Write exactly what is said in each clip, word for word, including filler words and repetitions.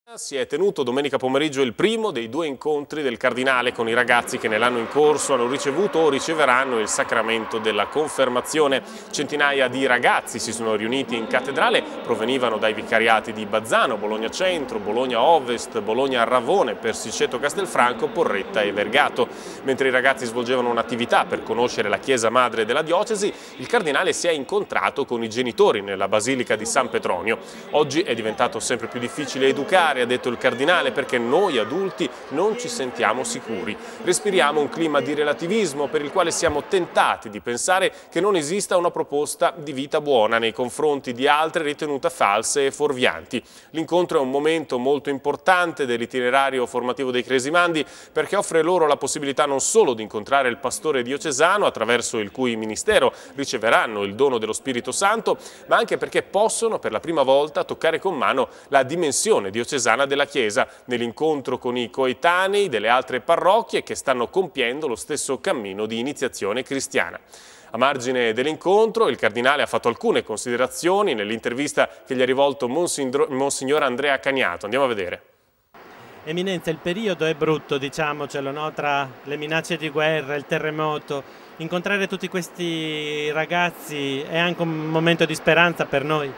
Si è tenuto domenica pomeriggio il primo dei due incontri del Cardinale con i ragazzi che nell'anno in corso hanno ricevuto o riceveranno il sacramento della confermazione. Centinaia di ragazzi si sono riuniti in cattedrale, provenivano dai vicariati di Bazzano, Bologna Centro, Bologna Ovest, Bologna Ravone, Persiceto Castelfranco, Porretta e Vergato. Mentre i ragazzi svolgevano un'attività per conoscere la chiesa madre della diocesi, il Cardinale si è incontrato con i genitori nella Basilica di San Petronio. Oggi è diventato sempre più difficile educare, ha detto il Cardinale, perché noi adulti non ci sentiamo sicuri. Respiriamo un clima di relativismo per il quale siamo tentati di pensare che non esista una proposta di vita buona nei confronti di altre ritenute false e fuorvianti. L'incontro è un momento molto importante dell'itinerario formativo dei cresimandi, perché offre loro la possibilità non solo di incontrare il pastore diocesano, attraverso il cui ministero riceveranno il dono dello Spirito Santo, ma anche perché possono per la prima volta toccare con mano la dimensione diocesana della Chiesa nell'incontro con i coetanei delle altre parrocchie che stanno compiendo lo stesso cammino di iniziazione cristiana. A margine dell'incontro il Cardinale ha fatto alcune considerazioni nell'intervista che gli ha rivolto Monsignor Andrea Cagnato. Andiamo a vedere. Eminenza, il periodo è brutto, diciamocelo, no? Tra le minacce di guerra, il terremoto. Incontrare tutti questi ragazzi è anche un momento di speranza per noi.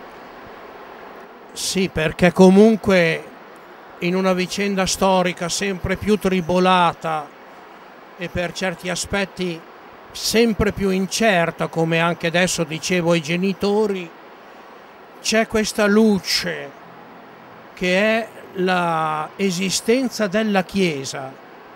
Sì, perché comunque in una vicenda storica sempre più tribolata e per certi aspetti sempre più incerta, come anche adesso dicevo ai genitori, c'è questa luce che è l'esistenza della Chiesa,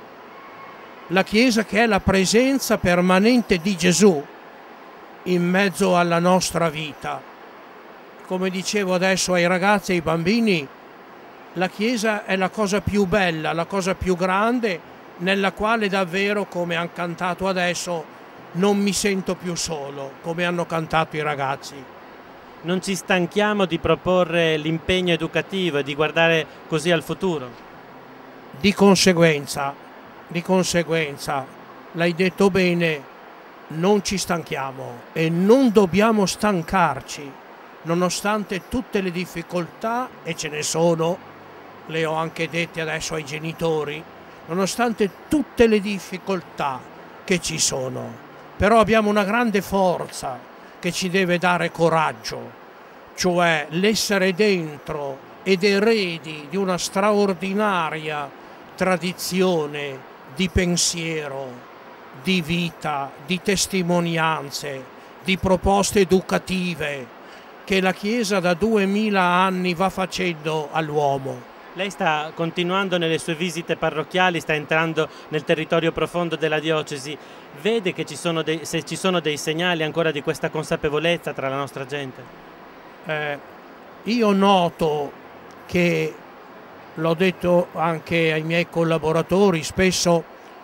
la Chiesa che è la presenza permanente di Gesù in mezzo alla nostra vita. Come dicevo adesso ai ragazzi e ai bambini, la Chiesa è la cosa più bella, la cosa più grande, nella quale davvero, come hanno cantato adesso, non mi sento più solo, come hanno cantato i ragazzi. Non ci stanchiamo di proporre l'impegno educativo e di guardare così al futuro? Di conseguenza, di conseguenza, l'hai detto bene, non ci stanchiamo e non dobbiamo stancarci, nonostante tutte le difficoltà, e ce ne sono, le ho anche dette adesso ai genitori, nonostante tutte le difficoltà che ci sono, però abbiamo una grande forza che ci deve dare coraggio, cioè l'essere dentro ed eredi di una straordinaria tradizione di pensiero, di vita, di testimonianze, di proposte educative che la Chiesa da duemila anni va facendo all'uomo. Lei sta continuando nelle sue visite parrocchiali, sta entrando nel territorio profondo della diocesi. Vede che ci sono dei, se ci sono dei segnali ancora di questa consapevolezza tra la nostra gente? Eh, io noto che, l'ho detto anche ai miei collaboratori, spesso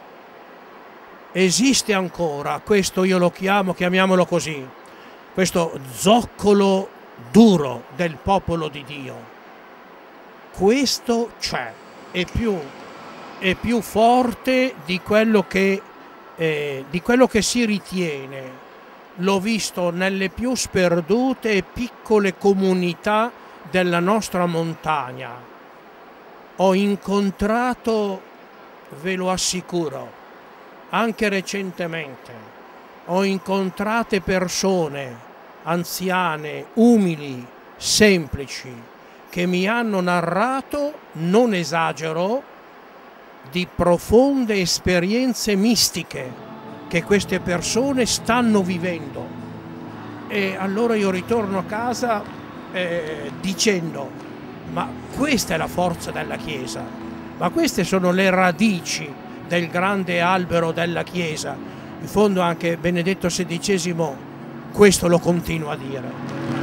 esiste ancora, questo io lo chiamo, chiamiamolo così, questo zoccolo duro del popolo di Dio. Questo c'è, è più, è più forte di quello che, eh, di quello che si ritiene. L'ho visto nelle più sperdute e piccole comunità della nostra montagna. Ho incontrato, ve lo assicuro, anche recentemente, ho incontrato persone anziane, umili, semplici, che mi hanno narrato, non esagero, di profonde esperienze mistiche che queste persone stanno vivendo. E allora io ritorno a casa eh, dicendo, ma questa è la forza della Chiesa, ma queste sono le radici del grande albero della Chiesa. In fondo anche Benedetto sedicesimo questo lo continua a dire.